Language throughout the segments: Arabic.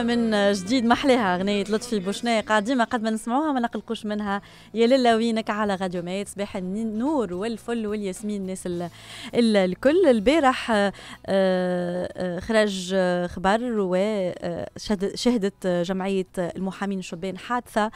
نسمعوها من جديد، محلاها أغنية لطفي بوشناق، ديما قد ما نسمعوها ما نقلقوش منها. يا للا وينك على راديو ميت، صباح النور والفل والياسمين الناس الكل. البارح خرج خبر وشهدت جمعية المحامين الشبان حادثة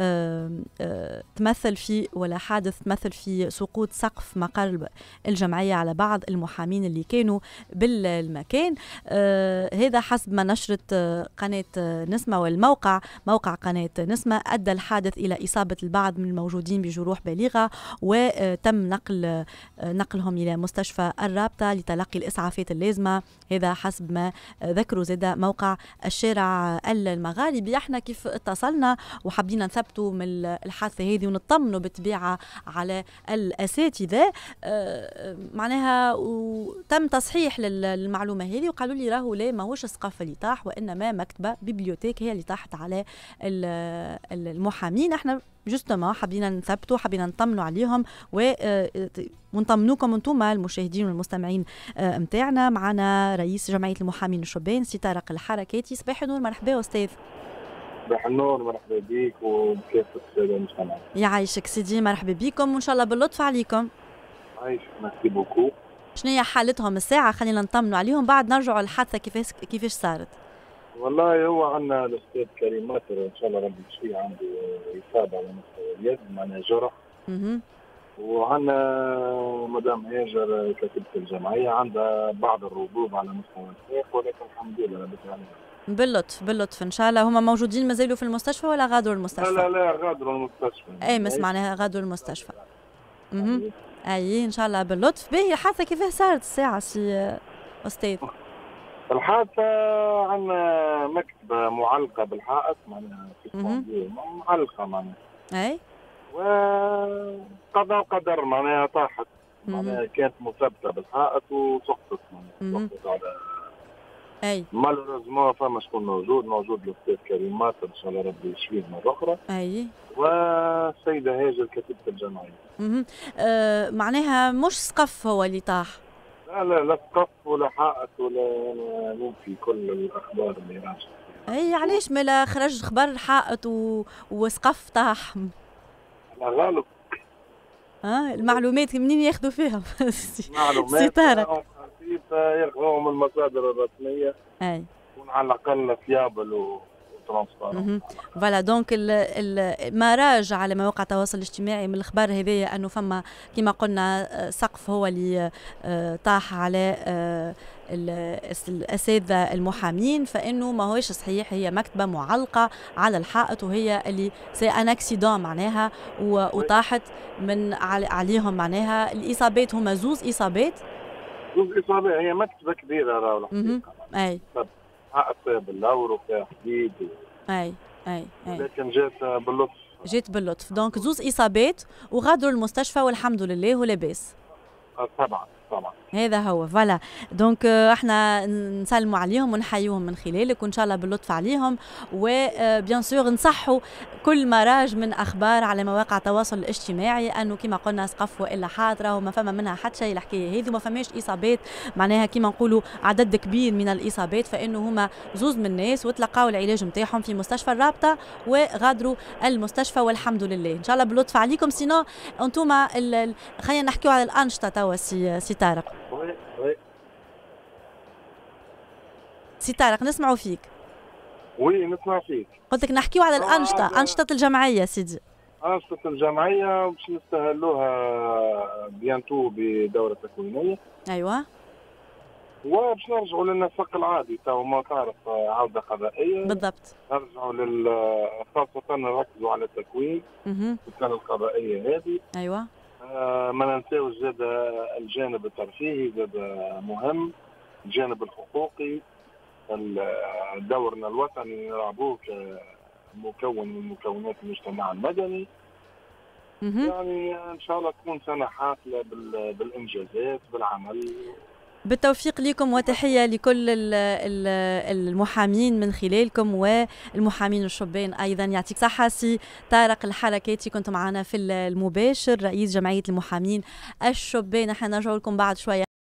تمثل في ولا حادث تمثل في سقوط سقف مقر الجمعية على بعض المحامين اللي كانوا بالمكان. هذا حسب ما نشرت قناة نسمة، والموقع موقع قناة نسمة أدى الحادث إلى إصابة البعض من الموجودين بجروح بالغة، وتم نقلهم إلى مستشفى الرابطة لتلقي الإسعافات اللازمة. هذا حسب ما ذكروا زاد موقع الشارع المغاربي. احنا كيف اتصلنا وحبينا نثبتوا من الحادثة هذه ونطمنوا بالطبيعة على الأساتذة، معناها وتم تصحيح للمعلومة هذه، وقالوا لي راهو لا ماهوش السقف اللي طاح، وإنما مكتبة بيبليوتيك هي اللي طاحت على المحامين. احنا جوستما حبينا نثبتوا، حبينا نطمنوا عليهم ونطمنوكم انتم المشاهدين والمستمعين متاعنا. معنا رئيس جمعية المحامين الشبان سي طارق الحركاتي. صباح النور، مرحبا أستاذ. صباح النور، مرحبا بك وبكافة السادة المستمعين. يعيشك سيدي، مرحبا بكم وإن شاء الله باللطف عليكم. عايشك، ميرسي بوكو. شنو هي حالتهم الساعة؟ خلينا نطمنوا عليهم بعد نرجعوا الحادثة كيفاش صارت. والله هو عندنا الأستاذ كريم ماتر إن شاء الله ربي يشفيه، عنده إصابة على مستوى اليد، معناها جرح. وعندنا مدام هاجر كاتبة الجمعية عندها بعض الرطوبة على مستوى الساق، ولكن الحمد لله رب العالمين. باللطف ان شاء الله. هما موجودين مازالوا في المستشفى ولا غادروا المستشفى؟ لا غادروا المستشفى. اي مس معناها غادروا المستشفى. اي ان شاء الله باللطف. باهي الحادثة كيفاه صارت الساعة سي أستاذ؟ الحادثة عندنا مكتبة معلقة بالحائط، معناها معلقة معناها. اي وقضاء قدر معناها طاحت، معناها كانت مثبتة بالحائط وسقطت، معناها سقطت على اي مالوريزمون. فما شكون موجود الأستاذ كريم ماتر إن شاء الله ربي يشفيه مرة أخرى. اي والسيدة هاجر كاتبة الجمعية. معناها مش سقف هو اللي طاح؟ لا سقف ولا حائط ولا ننفي كل الأخبار اللي راجعة. اي علاش مالا خرج خبر حائط وسقف طاح؟ على غالب. المعلومات منين ياخذوا فيها؟ سي طارق ياخذوها من المصادر الرسمية. اي وعلى الأقل فيابل وترانسبارنت. فوالا دونك ما راجع على مواقع التواصل الاجتماعي من الخبر هذايا انه فما كما قلنا سقف هو اللي طاح على الأساتذة المحامين، فإنه ما هوش صحيح. هي مكتبة معلقة على الحائط وهي اللي سي ان اكسيدون معناها وطاحت من عليهم. معناها الإصابات هما زوز إصابات. هي مكتبة كبيرة راهو الحقيقة. أي حائط فيها باللور وفيها حديد أي لكن جات باللطف. دونك زوز إصابات وغادروا المستشفى والحمد لله ولاباس. طبعا هذا هو فوالا. دونك احنا نسلموا عليهم ونحييهم من خلالك وان شاء الله باللطف عليهم. وبيان سور نصحوا كل ما راج من اخبار على مواقع التواصل الاجتماعي انه كما قلنا سقف والا حاضره وما فما منها حتى شيء. الحكايه هذه ما فماش اصابات، معناها كما نقولوا عدد كبير من الاصابات، فانه هما زوز من الناس وتلقاو العلاج نتاعهم في مستشفى الرابطه وغادروا المستشفى والحمد لله. ان شاء الله باللطف عليكم. سينو انتم خلينا نحكيو على الانشطه توا سي طارق. سي طارق نسمعوا فيك. نسمع فيك. قلت لك نحكيو على الأنشطة، أنشطة الجمعية سيدي. أنشطة الجمعية باش نستهلوها بيانتو بدورة تكوينية. أيوة. وباش نرجعوا للنسق العادي تو ما تعرف عودة قضائية. بالضبط. نرجعوا خاصة نركزوا على التكوين في السنة القضائية هذه. أيوة. ما ننساوش زاد الجانب الترفيهي زاد مهم، الجانب الحقوقي، دورنا الوطني نلعبوه كمكون من مكونات المجتمع المدني. يعني ان شاء الله تكون سنه حافله بالانجازات بالعمل. بالتوفيق لكم وتحية لكل المحامين من خلالكم والمحامين الشبان أيضا. يعطيك صحة سي طارق الحركاتي، كنت معنا في المباشر رئيس جمعية المحامين الشبان. احنا نرجع لكم بعد شوية.